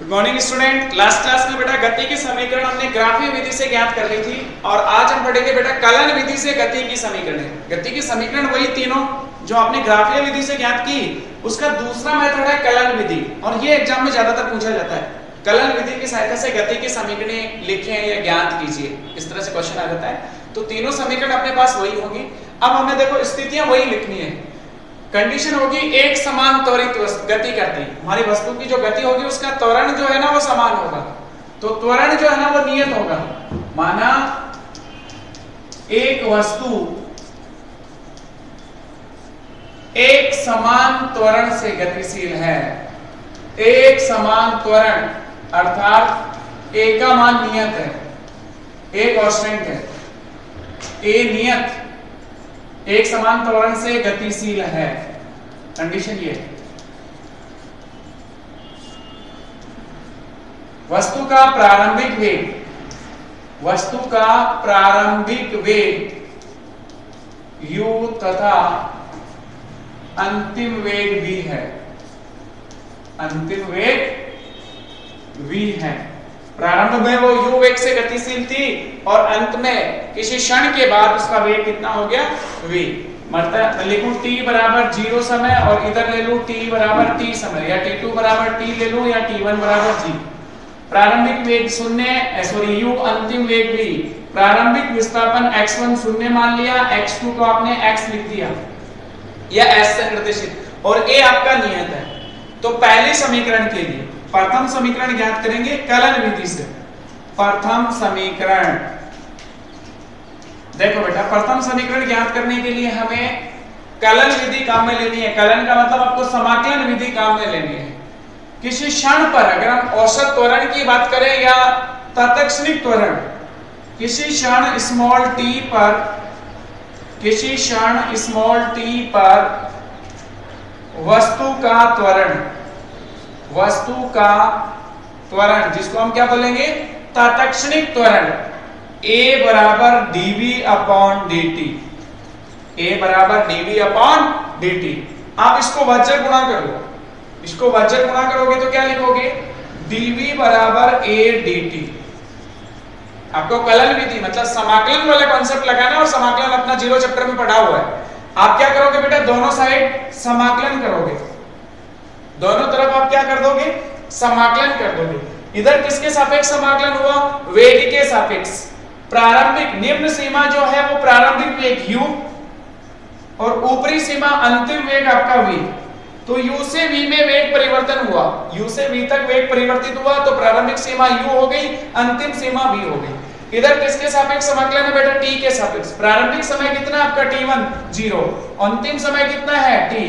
Good morning student. Last class में बेटा गति की समीकरण हमने ग्राफीय विधि से ज्ञात कर ली थी और आज हम पढ़ेंगे बेटा कलन विधि से गति की समीकरण। गति की समीकरण वही तीनों जो आपने ग्राफीय विधि से ज्ञात की, उसका दूसरा मेथड है कलन विधि और ये एग्जाम में ज्यादातर पूछा जाता है। कलन विधि की सहायता से गति की समीकरणें लिखें या ज्ञात कीजिए, इस तरह से क्वेश्चन आ जाता है। तो तीनों समीकरण अपने पास वही होंगी। अब हमें देखो स्थितियां वही लिखनी है। कंडीशन होगी एक समान त्वरित गति करती, हमारी वस्तु की जो गति होगी उसका त्वरण जो है ना वो समान होगा। तो त्वरण जो है ना वो नियत होगा। माना एक वस्तु एक समान त्वरण से गतिशील है। एक समान त्वरण अर्थात ए का मान नियत है, ए कांस्टेंट है, ए नियत एक समान त्वरण से गतिशील है। कंडीशन ये है वस्तु का प्रारंभिक वेग u तथा अंतिम वेग v है। अंतिम वेग v है। प्रारंभ में वो u वेग से गतिशील थी और अंत में किसी क्षण के बाद उसका वेग कितना हो गया v। मतलब लिखूं t बराबर 0 समय और इधर ले लूं t बराबर t समय, या t2 बराबर t ले लूं या t1 बराबर g। प्रारंभिक वेग 0 u, अंतिम वेग v। प्रारंभिक विस्थापन x1 0 मान लिया, x2 को आपने x लिख दिया या s से निर्देशित और a आपका नियत है। तो पहले समीकरण के लिए प्रथम समीकरण ज्ञात करेंगे कलन विधि से। प्रथम समीकरण देखो बेटा, प्रथम समीकरण ज्ञात करने के लिए हमें कलन विधि काम में लेनी है। कलन का मतलब आपको समाकलन विधि काम में लेनी है। किसी क्षण पर अगर हम औसत त्वरण की बात करें या तत्क्षणिक त्वरण, किसी क्षण स्मॉल t पर वस्तु का त्वरण जिसको हम क्या बोलेंगे तत्क्षणिक त्वरण, a बराबर dv अपॉन dt। a बराबर dv अपॉन dt। आप इसको वज्र गुणा कर लो, इसको वज्र गुणा करोगे तो क्या लिखोगे dv बराबर a dt। आपको कलन विधि मतलब समाकलन वाला कॉन्सेप्ट लगाना और समाकलन अपना 0 चैप्टर में पढ़ा हुआ है। आप क्या करोगे बेटा, दोनों साइड समाकलन करोगे, दोनों तरफ आप क्या कर दोगे समाकलन कर दोगे। इधर किसके सापेक्ष समाकलन हुआ, वेग के सापेक्ष। प्रारंभिक निम्न सीमा जो है वो प्रारंभिक वेग u और ऊपरी सीमा अंतिम वेग आपका v। तो u से v में वेग परिवर्तन हुआ, u से v तक वेग परिवर्तित हुआ तो प्रारंभिक सीमा u हो गई, अंतिम सीमा v हो गई। इधर किसके सापेक्ष समाकलन है बेटा, t के सापेक्ष। प्रारंभिक समय कितना आपका t1 0, अंतिम समय कितना है t।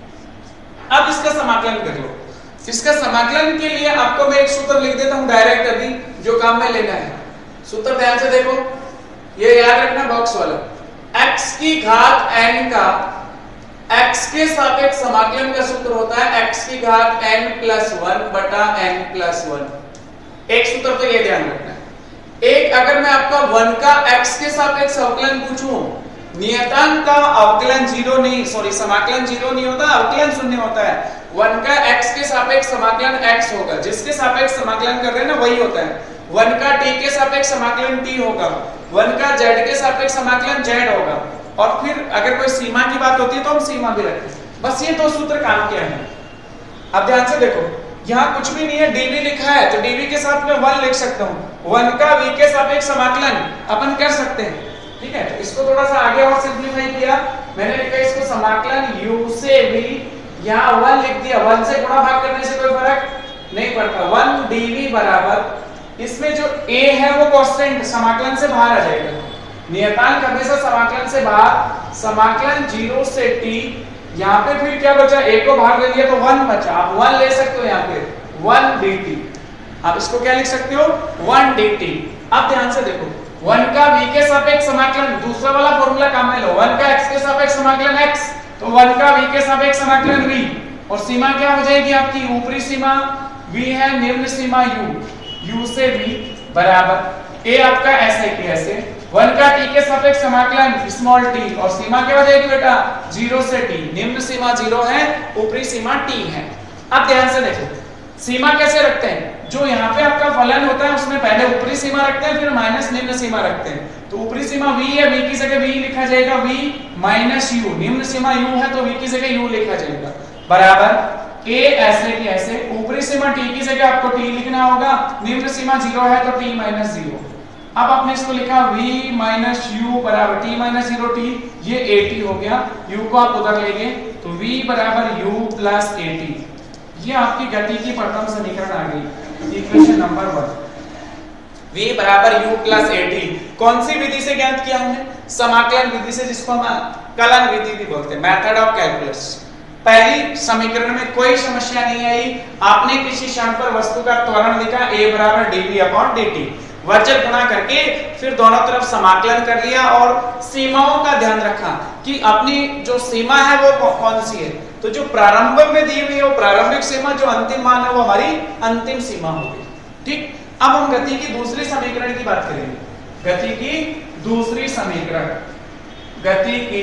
अब इसका समाकलन कर लो। इसका समाकलन के लिए आपको मैं एक सूत्र लिख देता हूं डायरेक्ट अभी, जो काम में लेना है। सूत्र ध्यान से देखो, ये याद रखना बॉक्स वाला। x की घात n का x के सापेक्ष समाकलन का सूत्र होता है x की घात n प्लस 1 बटा n प्लस 1। एक सूत्र तो ये ध्यान रखना है। एक अगर मैं आपका 1 का x के सापेक्ष अवकलन पूछूं, नियतांक का अवकलन 0 नहीं, सॉरी समाकलन 0 नहीं होता, अवकलन 0 होता है। 1 का x के सापेक्ष समाकलन x होगा, जिसके सापेक्ष समाकलन कर रहे हैं ना वही होता है। 1 का t के सापेक्ष समाकलन t होगा, 1 का z के सापेक्ष समाकलन z होगा। और फिर अगर कोई सीमा की बात होती है तो हम सीमा भी रखते हैं। बस ये दो सूत्र काम किया है। अब ध्यान से देखो, यहाँ कुछ भी नहीं है, dv लिखा है तो dv के साथ मैं 1 लिख सकता हूँ। 1 का v के सापेक्ष समाकलन अपन कर सकते हैं, ठीक है। तो इसको थोड़ा सा आगे और सिंपलीफाई किया, मैंने लिखा इसको समाकलन u से v, यहाँ 1 लिख दिया। 1 से गुणा भाग करने से कोई फर्क नहीं पड़ता। 1 dv बराबर, इसमें जो a है वो कांस्टेंट समाकलन से बाहर आ जाएगा। नियतांक हमेशा समाकलन से बाहर, समाकलन 0 से t। यहाँ पे फिर क्या बचा, a को बाहर ले लिया तो 1 बचा। आप 1 ले सकते हो, यहाँ पे 1 dt। आप इसको क्या लिख सकते हो 1 dt। अब ध्यान से देखो, 1 का v के सापेक्ष समाकलन, दूसरा वाला फॉर्मूला काम में लो। 1 का x के सापेक्ष समाकलन x, तो 1 का v के सापेक्ष समाकलन v। और सीमा क्या हो जाएगी आपकी, ऊपरी सीमा v है, निम्न सीमा u से v बराबर a आपका ऐसे की ऐसे। 1 का t के सापेक्ष समाकलन स्मॉल t और सीमा क्या हो जाएगी बेटा 0 से t। निम्न सीमा 0 है, ऊपरी सीमा t है। अब ध्यान से देखो सीमा कैसे रखते हैं, जो यहाँ पे आपका फलन होता है उसमें पहले ऊपरी सीमा रखते हैं फिर माइनस निम्न सीमा रखते हैं। तो ऊपरी सीमा v है, v की जगह v लिखा जाएगा v माइनस u, निम्न सीमा u है तो v की जगह u लिखा जाएगा, बराबर a ऐसे की ऐसे, ऊपरी सीमा t की जगह आपको t लिखना होगा, निम्न सीमा 0 है तो t माइनस 0। अब आपने इसको लिखा v माइनस u बराबर t माइनस 0t, ये at हो गया, u को आप उधर लेंगे तो v बराबर u प्लस at, ये आपकी गति की प्रथम समीकरण आ गई, इक्वेशन नंबर 1। v बराबर u प्लस at कौन सी विधि से ज्ञात किया हमने? समाकलन विधि से, जिसको हम कलन विधि भी बोलते हैं, मेथड ऑफ कैलकुलस। पहली समीकरण में कोई समस्या नहीं आई, आपने किसी क्षण पर वस्तु का त्वरण लिखा a बराबर dv अपॉन dt, वर्जक गुणा करके फिर दोनों तरफ समाकलन कर लिया और सीमाओं का ध्यान रखा कि अपनी जो सीमा है वो कौन सी है। तो जो प्रारंभ में दी हुई है वो प्रारंभिक सीमा, जो अंतिम मान है वो हमारी अंतिम सीमा होगी। ठीक, अब हम गति की दूसरी समीकरण की बात करेंगे। गति की दूसरी समीकरण, गति की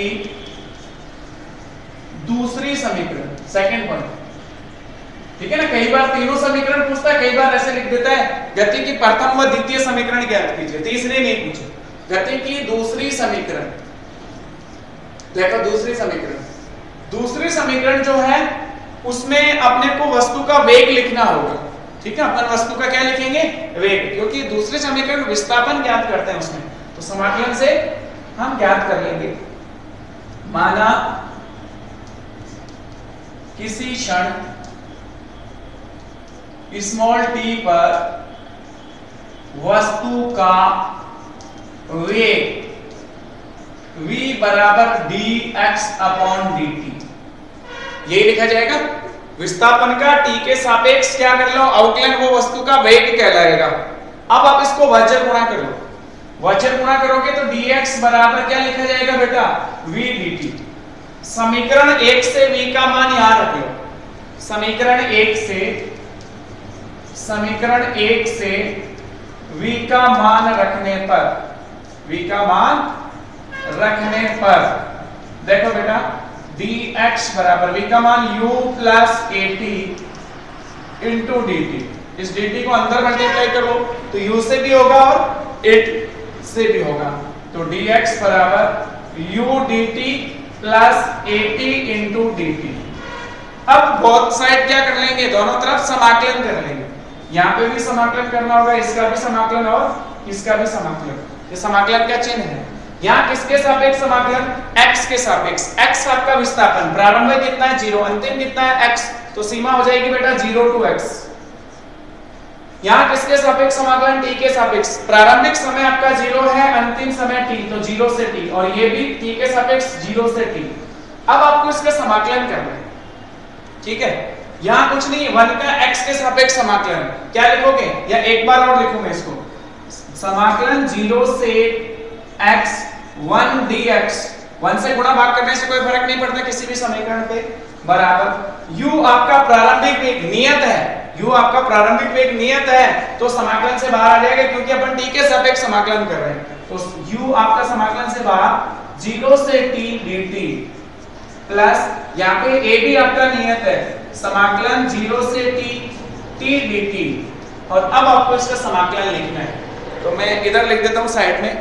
दूसरी समीकरण, सेकंड पॉइंट, ठीक है ना। कई बार तीनों समीकरण पूछता है, कई बार ऐसे लिख देता है गति की प्रथम व द्वितीय समीकरण ज्ञात कीजिए, तीसरी नहीं पूछे। गति की दूसरी समीकरण, देखो दूसरी समीकरण, दूसरी समीकरण जो है उसमें अपने को वस्तु का वेग लिखना होगा। ठीक है, अपन वस्तु का क्या लिखेंगे? वेग, क्योंकि दूसरे समीकरण विस्थापन ज्ञात करते हैं उसमें, तो समाकलन से हम ज्ञात कर लेंगे। माना किसी क्षण स्मॉल t पर वस्तु का वेग v बराबर dx अपॉन dt, यही लिखा जाएगा। विस्थापन का t के सापेक्ष क्या कर लो, अवकलन, वो वस्तु का वेग कहलाएगा। अब आप इसको भाज्य गुणा कर लो, भाज्य गुणा करोगे तो dx बराबर क्या लिखा जाएगा बेटा? v dt। समीकरण 1 से v का मान यहां रख लो, समीकरण 1 से v का मान रखने पर, v का मान रखने पर देखो बेटा dx बराबर v का मान u plus at into dt, इस dt को अंदर मल्टीप्लाई करो तो u से भी होगा और at से भी होगा, तो dx बराबर u dt plus at into dt। अब बोथ साइड क्या कर लेंगे, दोनों तरफ समाकलन कर लेंगे। यहाँ पे भी समाकलन करना होगा, इसका भी समाकलन और इसका भी समाकलन। ये समाकलन का चिन्ह है। यहाँ किसके सापेक्ष समाकलन? x के सापेक्ष। x आपका विस्थापन, प्रारंभ में कितना है 0, अंतिम कितना है x, तो सीमा हो जाएगी बेटा 0 to x। यहाँ किसके सापेक्ष समाकलन? t के सापेक्ष। प्रारंभिक समय आपका 0 है, अंतिम समय t, तो 0 से t, और ये भी t के सापेक्ष 0 से t। अब आपको इसका समाकलन करना है, ठीक है। यहाँ कुछ नहीं, 1 का x के सापेक्ष समाकलन, क्या लिखोगे? या एक बार और लिखूं मैं इसको, समाकलन 0 से x 1 dx, 1 से गुणा भाग करने से कोई फर्क नहीं पड़ता किसी भी समीकरण पे, बराबर u आपका प्रारंभिक वेग नियत है, u आपका प्रारंभिक वेग नियत है, तो समाकलन से बाहर आ जाएगा क्योंकि अपन t के सापेक्ष समाकलन कर रहे हैं। तो u आपका समाकलन से बाहर 0 से t dt प्लस यहाँ पे a भी आपका नियत है, समाकलन 0 से t dt, और अब आपको इसका समाकलन लिखना है। तो मैं इधर लिख देता हूं साइड में,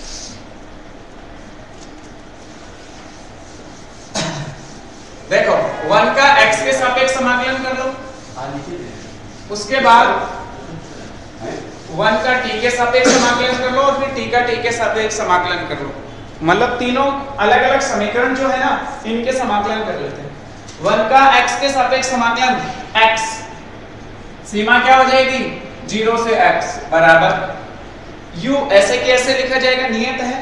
देखो 1 का x के सापेक्ष समाकलन कर लो, उसके बाद 1 का t के सापेक्ष समाकलन कर लो, और फिर t का t के सापेक्ष समाकलन कर लो। मतलब तीनों अलग अलग समीकरण जो है ना, इनके समाकलन कर लेते हैं। 1 का x के सापेक्ष समाकलन, x सीमा क्या हो जाएगी 0 से x बराबर u, ऐसे के ऐसे लिखा जाएगा, नियत है।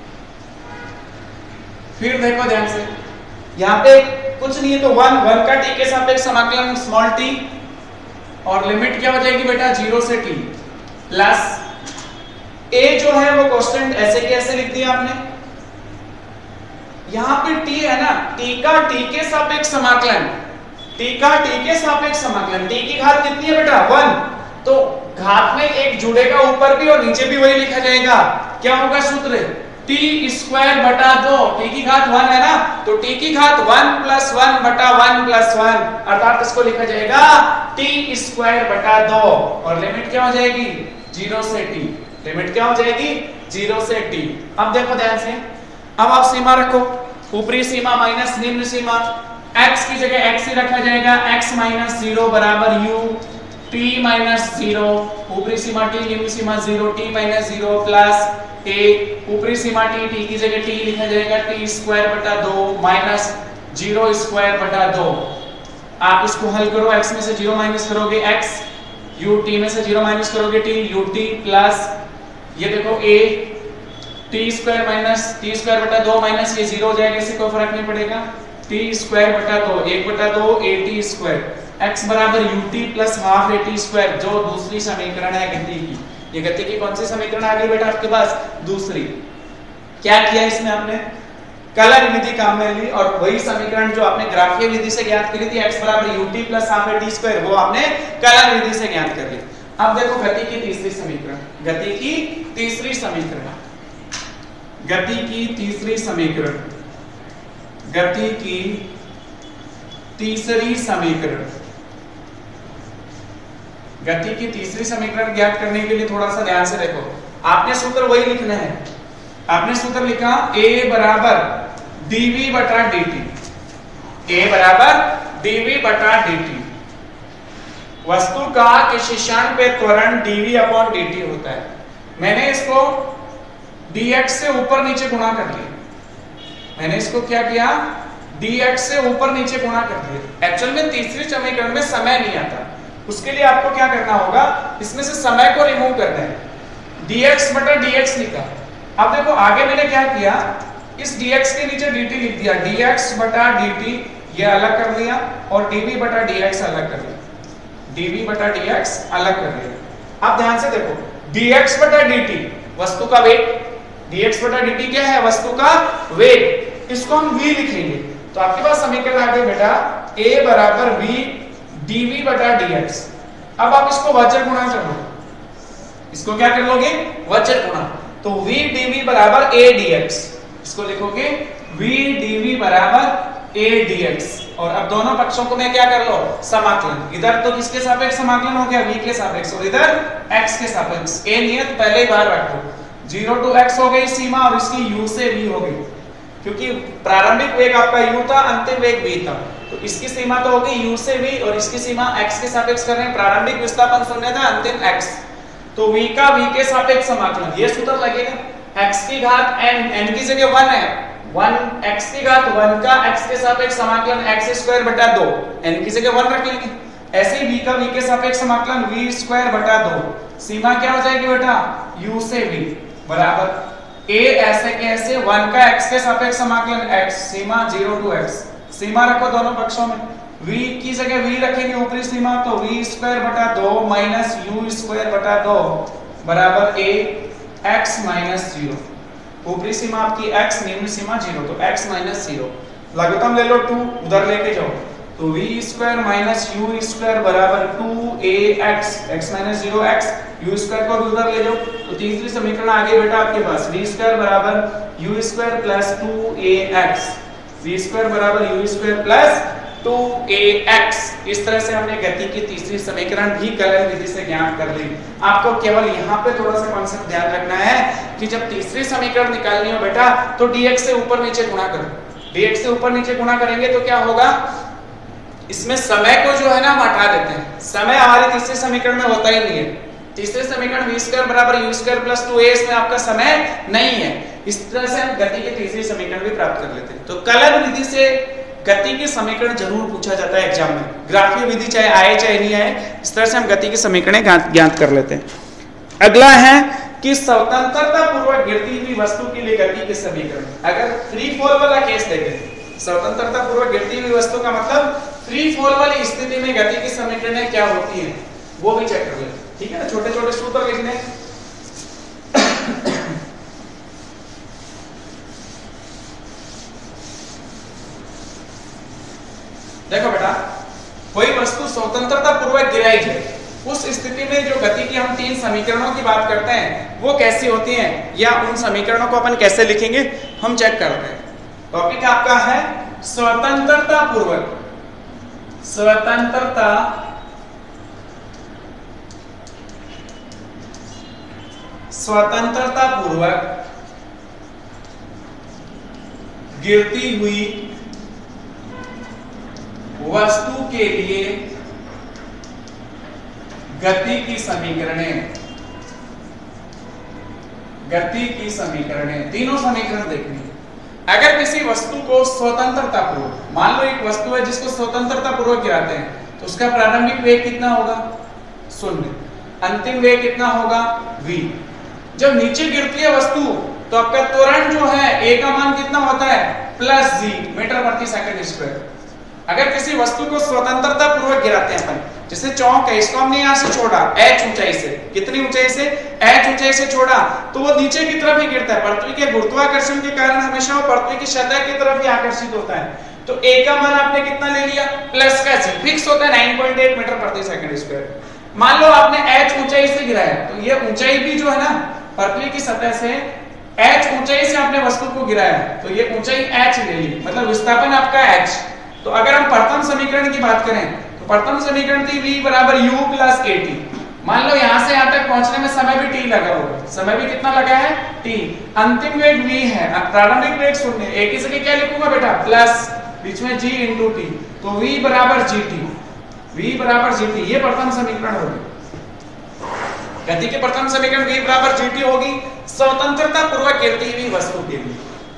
फिर देखो ध्यान से, यहाँ पे कुछ नहीं है तो 1 का t के सापेक्ष समाकलन स्मॉल t, और लिमिट क्या हो जाएगी बेटा 0 से t, प्लस a जो है वो कांस्टेंट, ऐसे के ऐसे लिख दिया आपने। यहाँ पे t है ना, t का t के सापेक्ष समाकलन, t का t के सापेक्ष समाकलन, t की घात कितनी है बेटा 1, तो घात में एक जुड़ेगा ऊपर भी और नीचे भी वही लिखा जाएगा। क्या होगा सूत्र? टी स्क्वायर बटा 2, टी की घात 1 है ना, तो टी की घात 1 प्लस 1 बटा 1 प्लस 1, अर्थात इसको लिखा जाएगा टी स्क्वायर बटा 2, और लिमिट क्या हो जाएगी 0 से t, लिमिट क्या हो जाएगी 0 से t। अब देखो ध्यान से, अब आप सीमा रखो, ऊपरी सीमा माइनस निम्न सीमा, x की जगह x ही रखा जाएगा, x माइनस 0 बराबर u, t माइनस 0, ऊपरी सीमा t, निम्न सीमा 0, t माइनस 0 प्लस a, ऊपरी सीमा t, t की जगह t लिखा जाएगा t स्क्वायर बटा 2 माइनस 0 स्क्वायर बटा 2। आप इसको हल करो, x में से 0 माइनस करोगे x, u, t में से 0 माइनस करोगे t, ut प्लस ये देखो a, t square minus t square बटा 2 माइनस ये 0 हो जाएगा, इससे कोई फर्क नहीं पड़ेगा, t स्क्वायर बटा 2 1 बटा 2 at स्क्वायर, x बराबर ut plus half at square, जो दूसरी समीकरण है गति की। ये गति की कौन सी समीकरण आ गई बेटा आपके पास, दूसरी। क्या किया इसमें आपने, कलन विधि काम में ली, और वही समीकरण जो आपने ग्राफीय विधि से ज्ञात करी थी x बराबर ut plus half at square, वो आपने कलन विधि से ज्ञात कर ली। अब देखो गति की तीसरी समीकरण, गति की तीसरी समीकरण, गति की तीसरी समीकरण, गति की तीसरी समीकरण, गति की तीसरी समीकरण ज्ञात करने के लिए थोड़ा सा ध्यान से देखो, आपने सूत्र वही लिखना है, आपने सूत्र लिखा a बराबर dv बटा dt, a बराबर dv बटा dt, वस्तु का किसी क्षण पे त्वरण dv अपॉन dt होता है। मैंने इसको dx से ऊपर नीचे गुणा कर लिया, मैंने इसको क्या किया dx से ऊपर नीचे गुणा कर दिया। एक्चुअल में तीसरी समीकरण में समय नहीं आता, उसके लिए आपको क्या करना होगा, इसमें से समय को रिमूव करना है, dx बटा dx लिखा। अब देखो आगे मैंने क्या किया, इस dx के नीचे dt लिख दिया, dx बटा dt ये अलग कर लिया, और dv बटा dx अलग कर लिया, dv बटा dx अलग कर लिया। अब ध्यान से देखो, dx बटा dt वस्तु का वेग, dx बटा dt क्या है, वस्तु का वेग, इसको हम v लिखेंगे, तो आपके पास समीकरण आ गई बेटा a बराबर v dv बटा dx। अब आप इसको वचर गुणा कर लो, इसको क्या कर लोगे वचर गुणा, तो v dv बराबर a dx, इसको लिखोगे v dv बराबर a dx, और अब दोनों पक्षों को मैं क्या कर लो समाकलन, इधर तो किसके सापेक्ष समाकलन हो गया v के सापेक्ष, और इधर x के सापेक्ष। a नियत पहले ही बाहर रखो, 0 to x हो गई सीमा, और इसकी u से v हो गई, क्योंकि प्रारंभिक वेग आपका u था, अंतिम वेग v था, तो इसकी सीमा तो होगी u से v, और इसकी सीमा x के सापेक्ष कर रहे हैं, प्रारंभिक विस्थापन शून्य था, अंतिम x, तो v का v के सापेक्ष समाकलन, ये सूत्र लगेगा, x की घात n, n की जगह 1 है, 1 x की घात 1 का x के सापेक्ष समाकलन x स्क्वायर बटा 2, n की जगह 1 रख लेंगे, ऐसे ही v का v के सापेक्ष समाकलन v स्क्वायर बटा 2, सीमा क्या हो जाएगी बेटा u से v बराबर a ऐसे के ऐसे 1 का x के सापेक्ष समाकलन x, सीमा 0 to x, सीमा रखो दोनों पक्षों में, v की जगह v रखेंगे ऊपरी सीमा, तो v स्क्वायर बटा 2 माइनस u स्क्वायर बटा 2 बराबर a x माइनस 0, ऊपरी सीमा आपकी x, निम्न सीमा 0, तो x माइनस 0, लघुत्तम ले लो 2, उधर लेके जाओ, तो v square minus u square बराबर 2ax, x minus 0x, u square को उधर ले जाओ, तो तीसरी समीकरण आ गई बेटा आपके पास, v स्क्वायर बराबर u square plus 2ax, v square बराबर u स्क्वायर प्लस 2ax। इस तरह से हमने गति की तीसरी समीकरण भी कलन विधि से ज्ञात कर ली। आपको केवल यहाँ पे थोड़ा सा कॉन्सेप्ट ध्यान रखना है कि जब तीसरी समीकरण निकालनी हो बेटा, तो dx से ऊपर नीचे गुणा करो, dx से ऊपर नीचे गुणा करेंगे तो क्या होगा, इसमें समय को जो है ना हम हटा देते हैं, समय हमारी तीसरी समीकरण में होता ही नहीं है, तीसरे समीकरण v स्क्वायर बराबर u स्क्वायर प्लस 2a, इसमें आपका समय नहीं है, इस तरह से हम गति की तीसरी समीकरण भी प्राप्त कर लेते हैं। तो कलन विधि से गति की समीकरण जरूर पूछा जाता है एग्जाम में, ग्राफीय विधि चाहे आए चाहे नहीं आए, इस तरह से हम गति की समीकरण ज्ञात कर लेते हैं। अगला है कि स्वतंत्रता पूर्वक गिरती हुई वस्तु के लिए गति के समीकरण, अगर फ्री फॉल वाला केस देखें, स्वतंत्रता पूर्वक गिरती हुई वस्तु का मतलब फ्री फॉल वाली स्थिति में गति की समीकरण क्या होती है वो भी चेक कर लेते हैं, ठीक है ना, छोटे छोटे सूत्र लिखने। देखो बेटा, कोई वस्तु स्वतंत्रता पूर्वक गिराई है, उस स्थिति में जो गति की हम 3 समीकरणों की बात करते हैं वो कैसी होती हैं, या उन समीकरणों को अपन कैसे लिखेंगे हम चेक करते हैं। टॉपिक आपका है स्वतंत्रता पूर्वक गिरती हुई वस्तु के लिए गति की समीकरणें, तीनों समीकरण देखनी है। अगर किसी वस्तु को स्वतंत्रता पूर्वक, मान लो एक वस्तु है जिसको स्वतंत्रता पूर्वक गिराते हैं, तो उसका प्रारंभिक वेग कितना होगा 0, अंतिम वेग कितना होगा v। जब नीचे गिरती है वस्तु तो आपका त्वरण जो है a का मान कितना होता है +g मीटर प्रति सेकंड स्क्वायर। अगर किसी वस्तु को स्वतंत्रता पूर्वक गिराते हैं अपन, जैसे चौक है, इसको हमने यहां से छोड़ा h ऊंचाई से, कितनी ऊंचाई से h ऊंचाई से छोड़ा, तो वो नीचे की तरफ ही गिरता है। पृथ्वी के गुरुत्वाकर्षण के कारण हमेशा वो पृथ्वी की सतह की तरफ ही आकर्षित होता है। तो a का मान आपने कितना ले लिया प्लस का g, फिक्स होता है 9.8 मीटर प्रति सेकंड स्क्वायर। मान लो आपने h ऊंचाई से गिराया, तो ये ऊंचाई भी जो है ना पृथ्वी की सतह से h ऊंचाई से आपने वस्तु को गिराया, तो ये ऊंचाई h ले ली, मतलब विस्थापन आपका h। तो अगर हम प्रथम समीकरण की बात करें तो प्रथम समीकरण थी v बराबर u प्लस at। मान लो यहां से यहां तक पहुंचने में समय भी t लगा होगा, समय भी कितना लगा है t। अंतिम वेग v है, प्रारंभिक वेग 0, एक ही जगह क्या लिखूंगा बेटा प्लस, बीच में g इंटू t, तो v बराबर gt, ये प्रथम समीकरण होगी। गति के प्रथम समीकरण v बराबर gt होगी स्वतंत्रता पूर्वक गिरती हुई वस्तु के लिए।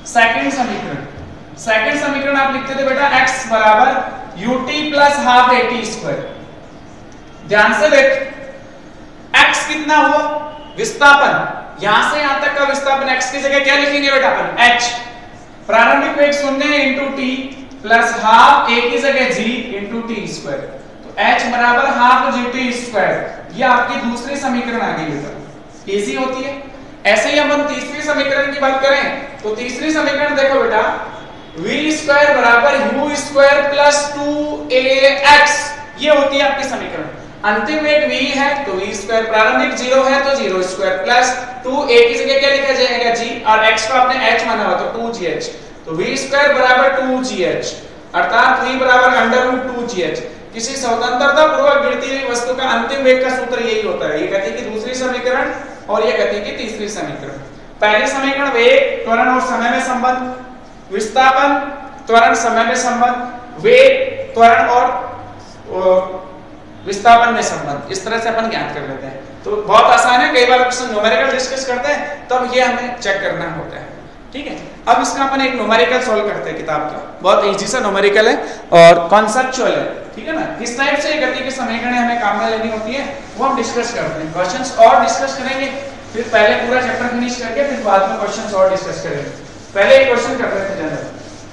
सेकंड समीकरण आप लिखते थे बेटा x बराबर ut plus half at square. ध्यान से देख, x कितना हुआ विस्थापन, यहां से यहां तक का विस्थापन x की जगह क्या लिखेंगे बेटा अपन h। प्रारंभिक वेग 0 into t plus half a की जगह g इंटू t स्क्वायर, तो h बराबर हाफ gt स्क्वायर। ये आपकी दूसरी समीकरण आ गई बेटा, इजी होती है। ऐसे ही हम तीसरी समीकरण की बात करें तो तीसरी समीकरण देखो बेटा, v स्क्वायर बराबर u स्क्वायर प्लस 2ax, ये होती है आपकी समीकरण। अंतिम वेग v है तो v स्क्वायर, प्रारंभिक 0 है तो 0 स्क्वायर प्लस 2a की जगह क्या लिखा जाएगा g, और x को आपने h माना हुआ तो 2gh, तो v स्क्वायर बराबर 2gh, अर्थात v बराबर √2gh। किसी स्वतंत्रता पूर्वक गिरती हुई वस्तु का अंतिम वेग का सूत्र यही होता है। ये गति की दूसरी समीकरण और ये गति की तीसरी समीकरण। पहली समीकरण वेग, त्वरण और समय में संबंध, विस्थापन, त्वरण, समय में संबंध, वेग, त्वरण और विस्थापन में संबंध, इस तरह से अपन ज्ञात कर लेते हैं। तो बहुत आसान है, कई बार क्वेश्चन न्यूमेरिकल डिस्कस करते हैं तब ये हमें चेक करना होता है, ठीक है। अब इसका अपन एक न्यूमेरिकल सॉल्व करते हैं किताब का, बहुत इजी सा न्यूमेरिकल है और कॉन्सेप्चुअल है, ठीक है ना। किस टाइप से गति की समीकरणें हमें काम में लेनी होती है वो हम डिस्कस करते हैं। क्वेश्चंस और डिस्कस करेंगे, फिर पहले पूरा चैप्टर फिनिश करके फिर बाद में क्वेश्चंस और डिस्कस करेंगे। पहले एक क्वेश्चन कर रहे थे जनरल,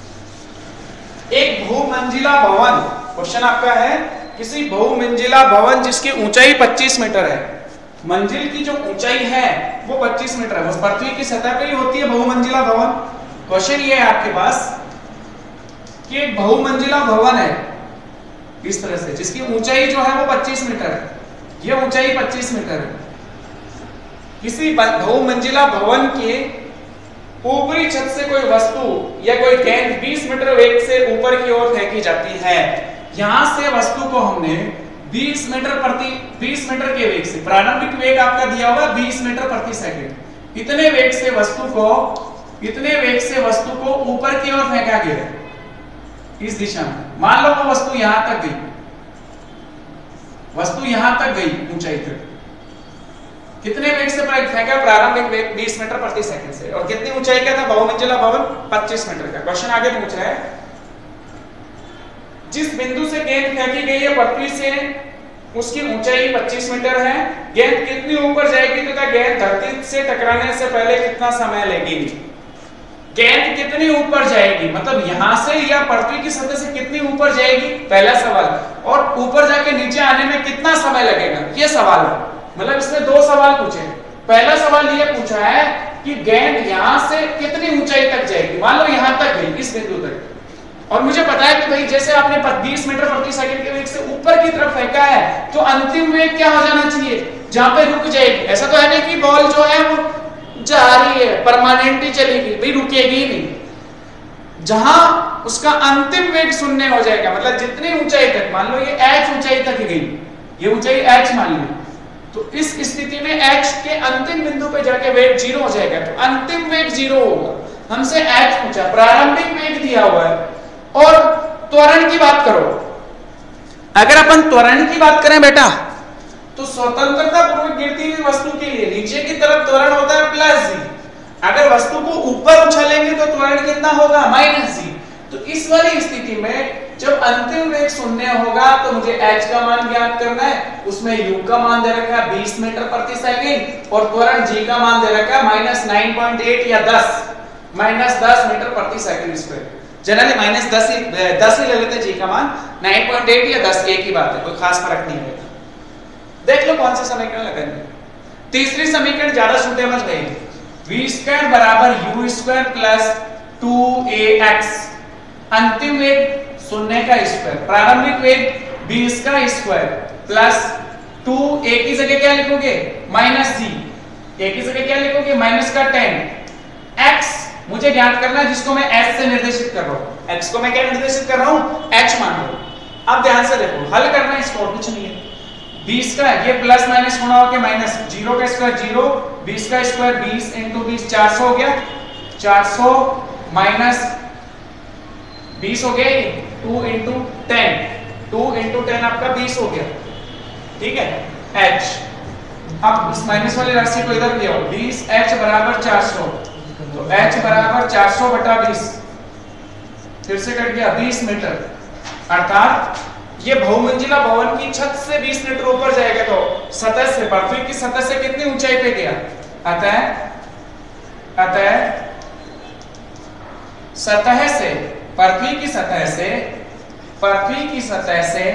एक बहुमंजिला भवन, क्वेश्चन आपका है किसी बहुमंजिला भवन जिसकी ऊंचाई 25 मीटर है, मंजिल की जो ऊंचाई है वो 25 मीटर है, वो पृथ्वी की सतह पे ही होती है बहुमंजिला भवन। क्वेश्चन ये है आपके पास कि एक बहुमंजिला भवन है इस तरह से, जिसकी ऊंचाई जो है वो 25 मीटर है, ये ऊंचाई 25 मीटर है। किसी बहुमंजिला भवन के ऊपरी छत से कोई वस्तु या कोई गेंद 20 मीटर वेग से ऊपर की ओर फेंकी जाती है। यहां से वस्तु को हमने 20 मीटर के वेग से, प्रारंभिक वेग आपका दिया हुआ 20 मीटर प्रति सेकंड, इतने वेग से वस्तु को ऊपर की ओर फेंका गया इस दिशा में। मान लो वो वस्तु यहां तक गई ऊंचाई तक, कितने वेग से फेंका, प्रारंभिक वेग 20 मीटर प्रति सेकंड से, और कितनी ऊंचाई का था बहुमंजिला भवन 25 मीटर का। क्वेश्चन आगे पूछ रहा है जिस बिंदु से गेंद फेंकी गई है पृथ्वी से, उसकी ऊंचाई 25 मीटर है, गेंद कितनी ऊपर जाएगी तथा गेंद धरती से टकराने से पहले कितना समय लेगी। गेंद कितनी ऊपर जाएगी, मतलब यहां से या पृथ्वी की सतह से कितनी ऊपर जाएगी, पहला सवाल, और ऊपर जाके नीचे आने में कितना समय लगेगा, ये सवाल है। मतलब इसने दो सवाल पूछे। पहला सवाल ये पूछा है कि गेंद यहां से कितनी ऊंचाई तक जाएगी, मान लो यहां तक गई इस बिंदु तक, और मुझे पता है कि भाई जैसे आपने 20 मीटर प्रति सेकंड के वेग से ऊपर की तरफ फेंका है तो अंतिम वेग क्या हो जाना चाहिए, जहां पे रुक जाएगी। ऐसा तो है नहीं कि बॉल जो है वो जा रही है परमानेंट ही चलेगी, भाई रुकेगी ही नहीं। जहां उसका अंतिम वेग शून्य हो जाएगा, मतलब जितनी ऊंचाई तक, मान लो ये h ऊंचाई तक गई, ये ऊंचाई h मान ली, तो इस स्थिति में h के अंतिम बिंदु पे जाके वेग 0 हो जाएगा। तो अंतिम वेग 0 होगा, हमसे h पूछा, प्रारंभिक वेग दिया हुआ है। और त्वरण की बात करो, अगर अपन त्वरण की बात करें बेटा, तो स्वतंत्रता पूर्वक गिरती हुई वस्तु के लिए नीचे की तरफ त्वरण होता है प्लस जी, अगर वस्तु को ऊपर उछालेंगे तो त्वरण कितना होगा, माइनस जी। तो इस वाली स्थिति में जब अंतिम वेग शून्य होगा तो मुझे h का मान ज्ञात करना है, उसमें u का मान दे रखा है 20 मीटर प्रति सेकंड और त्वरण g का मान दे रखा है -9.8 या 10 मीटर प्रति सेकंड स्क्वायर। जनरली -10 ही ले लेते हैं, g का मान 9.8 या 10 एक ही बात है, कोई खास फर्क नहीं है। देख लो कौन सा समीकरण लगाएंगे। तीसरी समीकरण ज्यादा सूटेबल रहेगी, v स्क्वायर बराबर u स्क्वायर प्लस 2ax, अंतिम वेग शून्य का स्क्वायर, प्रारंभिक वेग 20 का स्क्वायर प्लस 2, a की जगह क्या लिखोगे माइनस जी, a की जगह क्या लिखोगे माइनस का 10, x मुझे ज्ञात करना है जिसको मैं s से निर्देशित कर रहा हूं, x को मैं क्या निर्देशित कर रहा हूं, h मान लो। अब ध्यान से देखो, हल करना है इसको, कुछ नहीं है, 20 का ये प्लस माइनस होना हो गया माइनस, 0 का स्क्वायर 0, 20 का स्क्वायर 20 × 20 400 हो गया, 400 माइनस 20 हो गया, 2 × 10, 2 × 10 आपका 20 हो गया, ठीक है h। अब इस माइनस वाली राशि को इधर ले आओ, 20h बराबर 400, तो h बराबर 400 बटा 20, फिर से कट गया 20 मीटर, अर्थात ये बहुमंजिला भवन की छत से 20 मीटर ऊपर जाएगा, तो सतह से, पृथ्वी की सतह से कितनी ऊंचाई पे गया, अतः सतह से, पृथ्वी की सतह से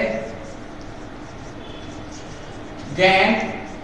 गेंद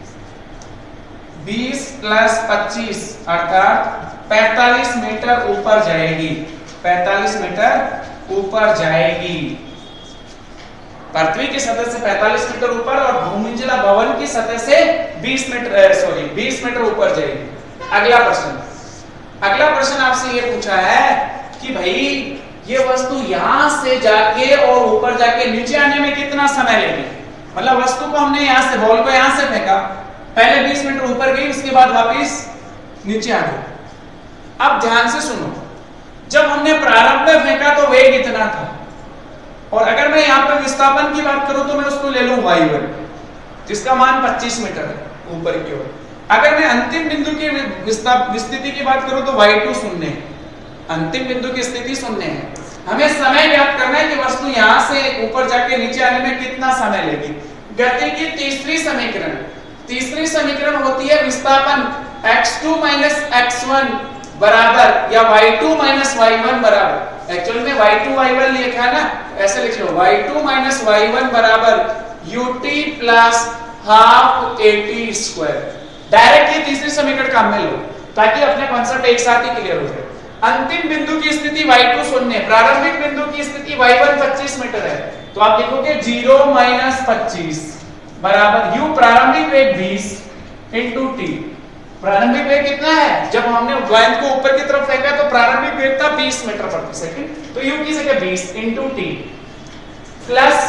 20 + 25 अर्थात 45 मीटर ऊपर जाएगी, 45 मीटर ऊपर जाएगी, पृथ्वी की सतह से 45 मीटर ऊपर और बहुमंजिला भवन की सतह से 20 मीटर ऊपर जाएगी। अगला प्रश्न आपसे ये पूछा है कि भाई ये वस्तु यहां से जाके और ऊपर जाके नीचे आने में कितना समय लेगी, मतलब वस्तु को हमने यहां से, बॉल को यहां से फेंका, पहले 20 मीटर ऊपर गई, उसके बाद वापस नीचे आ गई। अब ध्यान से सुनो, जब हमने प्रारंभ में फेंका तो वेग इतना था, और अगर मैं यहाँ पे विस्थापन की बात करूं तो मैं उसको ले लूं y1 जिसका मान 25 मीटर है ऊपर की ओर। अगर मैं अंतिम बिंदु की स्थिति की बात करूं तो y2 शून्य है, अंतिम बिंदु की स्थिति शून्य है। हमें समय ज्ञात करना है कि वस्तु यहां से ऊपर जाके नीचे आने में कितना समय लेगी। गति की तीसरी समीकरण होती है विस्थापन x2 - x1 बराबर या y2 - y1 बराबर, एक्चुअल में y2 y1 लिखा है ना, ऐसे लिख लो, y2 - y1 बराबर ut plus half at²। Direct ये तीसरी समीकरण काम में लो ताकि अपने कॉन्सेप्ट एक साथ ही क्लियर हो जाए। अंतिम बिंदु की स्थिति y2 शून्य, प्रारंभिक बिंदु की स्थिति y1 25 मीटर है, तो आप लिखोगे 0 - 25 बराबर u, प्रारंभिक वेग 20 × t। प्रारंभिक वेग कितना है, जब हमने गेंद को ऊपर की तरफ फेंका तो प्रारंभिक वेग था 20 मीटर प्रति सेकंड, तो u की जगह 20 × t प्लस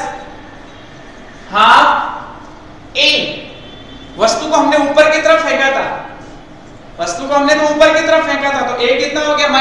हाफ a, वस्तु को हमने ऊपर की तरफ फेंका था, वस्तु को हमने तो ऊपर की तरफ फेंका था, तो a कितना हो गया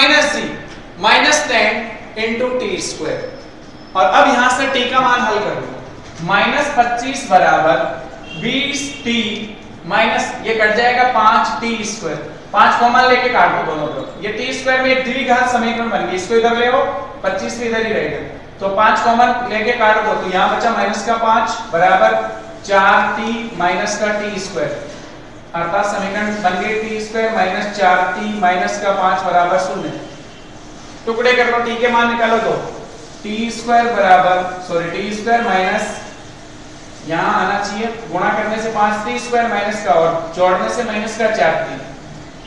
-10 × t²। और अब यहां से t का मान हल कर लो, -25 बराबर 20t माइनस ये कट जाएगा 5t², 5 कॉमन लेके काट दो दोनों तरफ, ये t² में एक द्विघात समीकरण बन गई, इसको इधर ले आओ, 25 भी इधर ही रहेगा, तो 5 कॉमन लेके काट दो, तो यहां बचा -5 बराबर 4t - t², अर्थात समीकरण बन गई t² - 4t - 5 बराबर 0। टुकड़े कर लो, t के मान निकालो, तो t² माइनस यहां आना चाहिए, गुणा करने से 5t² - और जोड़ने से -4t।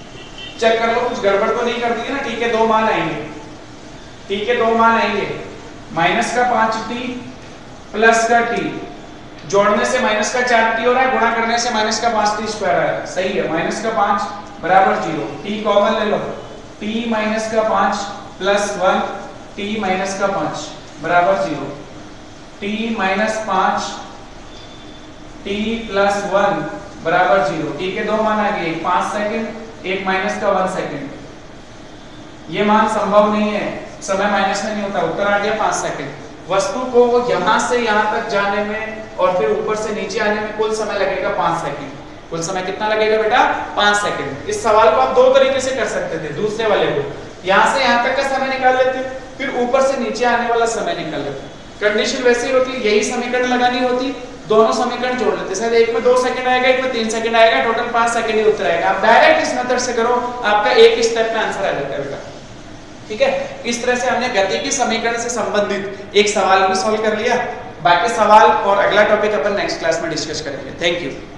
चेक कर लो कुछ गड़बड़ तो नहीं कर दी है ना, t के 2 मान आएंगे, माइनस का 5t प्लस का t, जोड़ने से माइनस का 4t हो रहा है, गुणा करने से माइनस का 5t स्क्वायर आ रहा है। सही है, माइनस का 5 बराबर 0, t कॉमन ले लो, t माइनस का 5 प्लस 1 t माइनस का 5 बराबर 0, t माइनस 5 t प्लस 1 बराबर 0। t के दो मान आ गए, एक 5 सेकंड, एक माइनस का 1 सेकंड। ये मान संभव नहीं है, समय माइनस में नहीं होता, उत्तर आ गया 5 सेकंड। वस्तु को यहां से यहां तक जाने में और फिर ऊपर से नीचे आने में कुल समय लगेगा 5 सेकंड। कुल समय कितना लगेगा बेटा? 5 सेकंड। इस सवाल को आप दो तरीके से कर सकते थे, दूसरे वाले को यहां से यहां तक का समय निकाल लेते, फिर ऊपर से नीचे आने वाला समय निकाल लेते। कंडीशन वैसी होती, यही समीकरण लगानी होती, दोनों समीकरण जोड़ लेते। शायद एक में 2 सेकंड आएगा, एक में 3 सेकंड आएगा, टोटल 5 सेकंड ही उत्तर आएगा। आप डायरेक्ट इस मेथड से करो, आपका एक स्टेप में आंसर आ जाता है बेटा। ठीक है, इस तरह से हमने गति की समीकरण से संबंधित एक सवाल भी सॉल्व कर लिया। बाकी सवाल और अगला टॉपिक अपन नेक्स्ट क्लास में डिस्कस करेंगे। Thank you.